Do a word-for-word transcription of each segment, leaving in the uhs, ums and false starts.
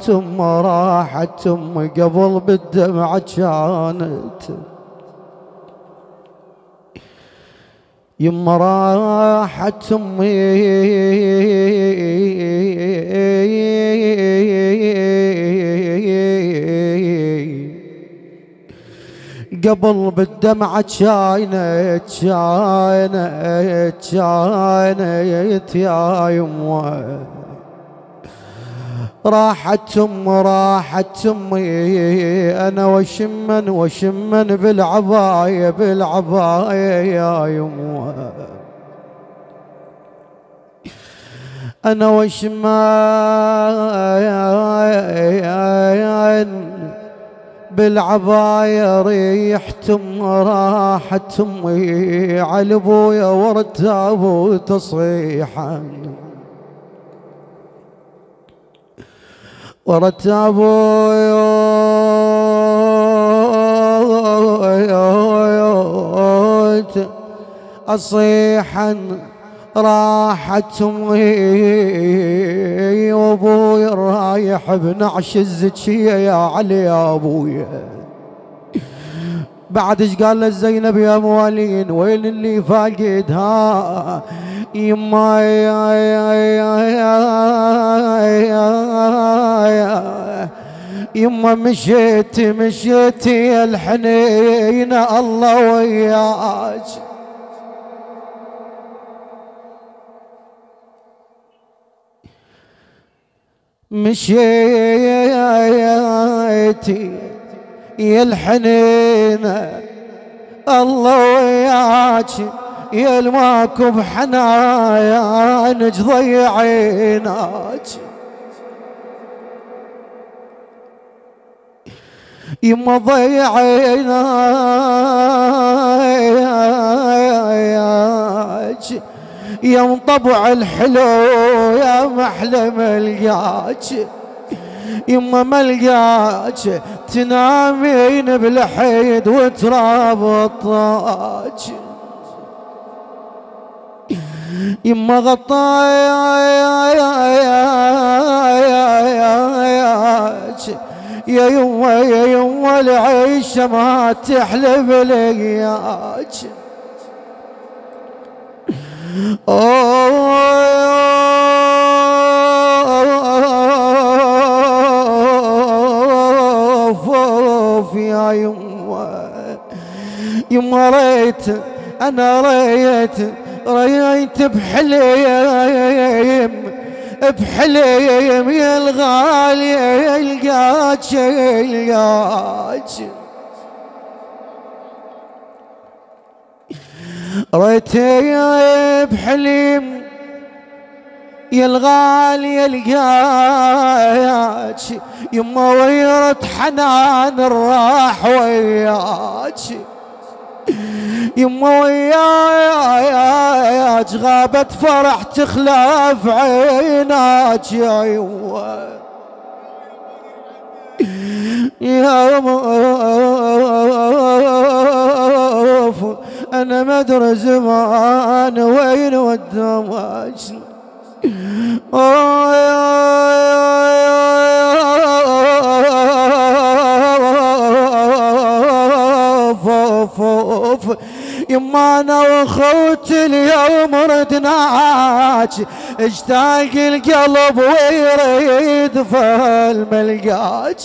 راحت أمه راحت أمه قبل بالدمعة كانت يما راحت أمي قبل بالدمعة كانت كانت كانت يا يما راحت أم راحت أمي أنا وشمن وشمن بالعباية بالعباية يا يما أنا وشمن بالعباية ريحت أم راحت أمي على أبويا ورتاب تصيحا ورتاب أصيحا راحت أمي وأبوي رايح بنعش الزكية يا علي يا أبويا بعد ايش قال لزينب يا موالين وين اللي فاقدها يما يا يا يا يا يما مشيت مشيت يا الحنينة الله وياك مشيت يا الحنينة الله وياك يا الماكو بحنايانك ضيعيناك يما ضيعيناك يا مطبع الحلو يا محلى ملقاك يما ملقاك تنامين بالحيد وترابطاك يما غطاياك يا يما يا يما العيشة ما تحلى بلقياك اوف يا يما يما ريت انا ريت ريت بحليم بحليم يا الغالي يلقاك يلقاك ريتي بحليم يا الغالي يلقاك يما ويرت حنان الراح وياك يما وياك غابت فرح تخلف عيناك يا يما يا موف أنا مدري زمان وين ودماك يما أنا وأخوتي اليوم ردناك اشتاق القلب ويريد فالملقاك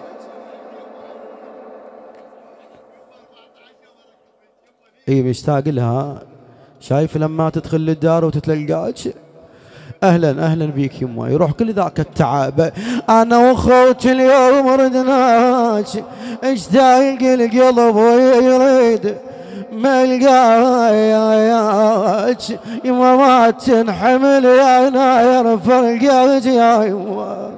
اي مشتاق لها شايف لما تدخل الدار وتتلقاك اهلا اهلا بيك يما يروح كل ذاك التعب انا واخوتي اليوم ردناك اشتاق القلب ويريد ملقاك يما ما تنحمل يا ناير فرقاك يا يما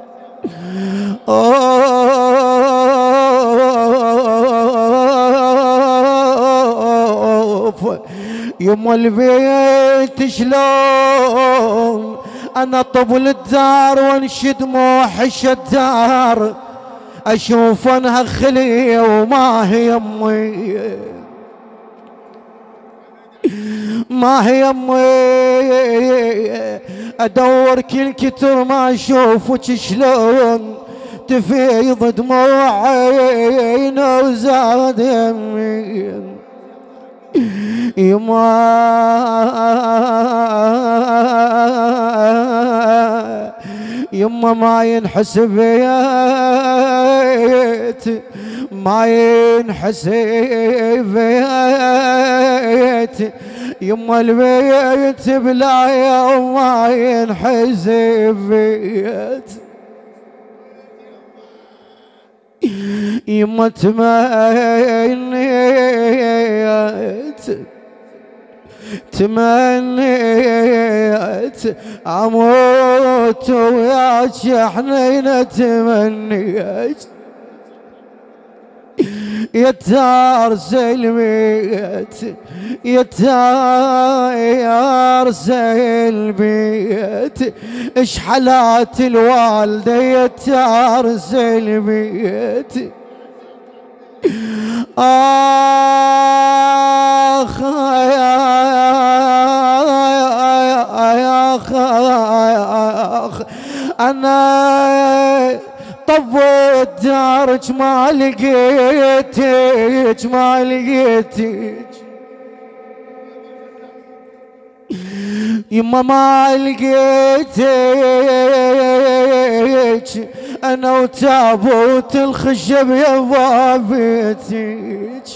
يما البيت شلون انا طبل الدار وانشد موحش الدار اشوف انها خليه وما هي امي ما هي امي ادور كل كتر ما اشوفك شلون تفيض دموع عينه وزاد يمين يما يما ما ينحسبيت ما ينحسبيت يما البيت بلا يوم ما ينحسبيت يما تمنيت تمنيت اموت وياك حنينه تمنيت يا تارس البيت يا تارس البيت اش حالات الوالده يا تارس البيت آخ آخ آخ أنا طفيت دارك ما لقيتك ما لقيتك يما ما لقيتك انا وتابوت الخشب يا بابيتك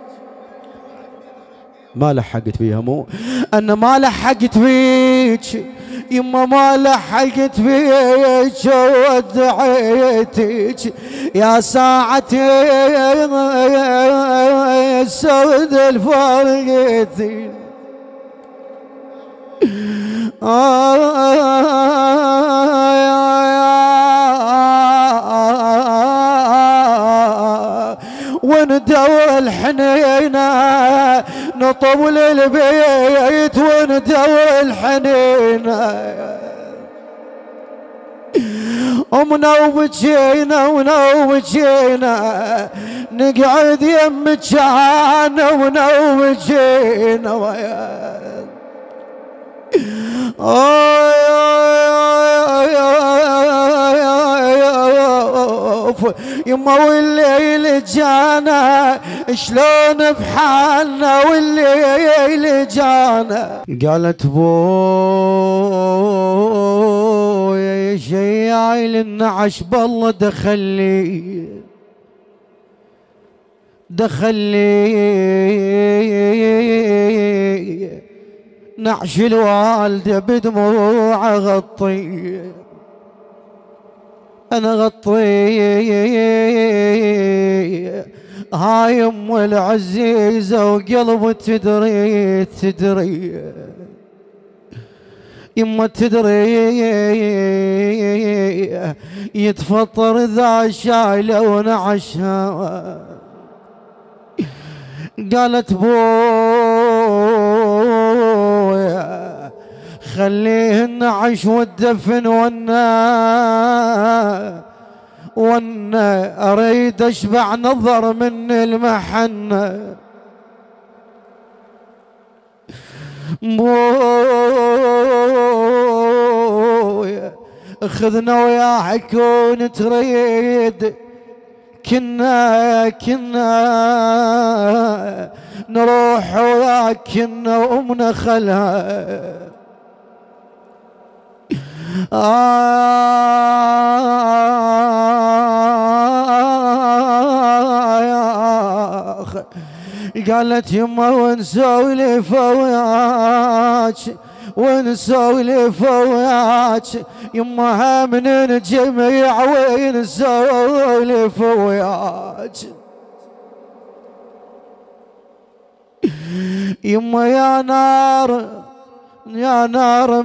ما لحقت فيها مو انا ما لحقت فيك يما ما لحقت فيك ودعيتك يا ساعتي السود الفرقتي وندوي الحنينة نطول البيت وندوي الحنينة ومنوبجينا ونوبجينا نقعد يمك انا ونوبجينا ويا يما والليل جانا شلون بحالنا والليل جانا قالت بويا يا شياي للنعش بالله دخلي دخلي نعش الوالدة بدموع غطي أنا غطي هاي أم العزيزة وقلب تدري تدري يما تدري يتفطر ذا شايلة ونعشها قالت بويا خليه النعش والدفن وانا وانا اريد اشبع نظر من المحنة بويا اخذنا وياه كون تريد كنا كنا نروح وياك كنا وامنا خلها آخ قالت يما ونسولف وياك ونسولف وياك يما من الجميع ونسولف وياك يما يا نار يا نار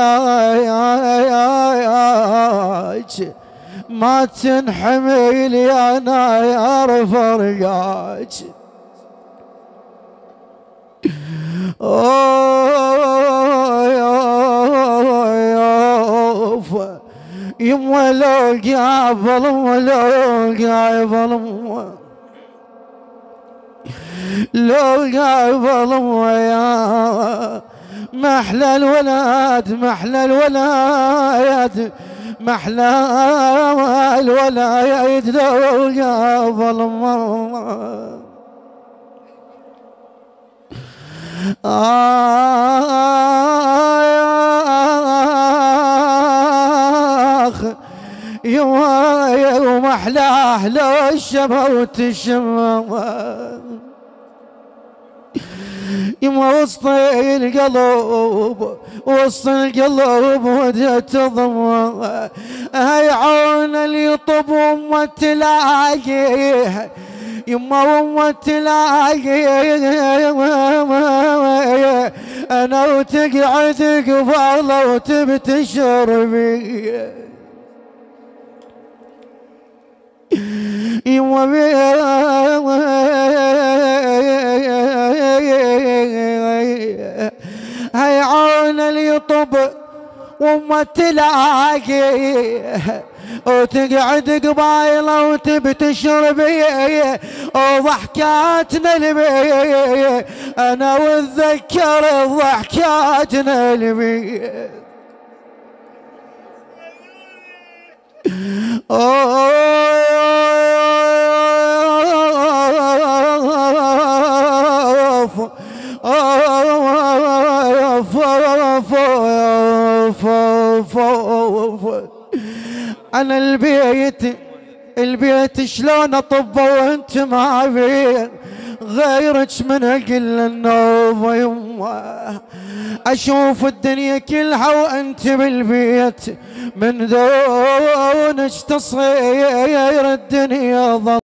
ملقاك ما تنحمل يا نار فرقاك يما لو قابل ولو قابل لو قابل ويا محلى الولد محلى الولد محلى الولد لو قبل مرة. آخ يوم أحلاه لو الشموت الشموت يما وسط القلب وسط القلب وديت ضم هاي عون اللي يطب وما تلاقيه يما وما تلاقيه انا وتقعد قباله وتبي تشربي يما هاي عون اللي يطب وما تلاقي وتقعد قبايله وتبي تشربي وضحكاتنا البي انا واتذكر ضحكاتنا البي أنا البيت البيت شلون أطبه وأنت ما بين غيرك من أقل النوم يما أشوف الدنيا كلها وأنت بالبيت من دونك تصير الدنيا ضل